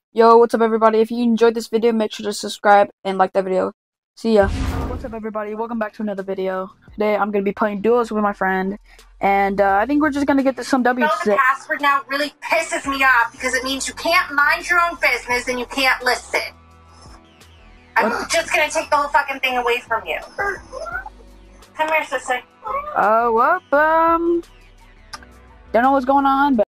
Yo, what's up everybody? If you enjoyed this video, make sure to subscribe and like that video. See ya. What's up everybody? Welcome back to another video. Today I'm going to be playing duos with my friend. And I think we're just going to get some W's. The password now really pisses me off because it means you can't mind your own business and you can't listen. I'm just going to take the whole fucking thing away from you. Come here, sister. Don't know what's going on, but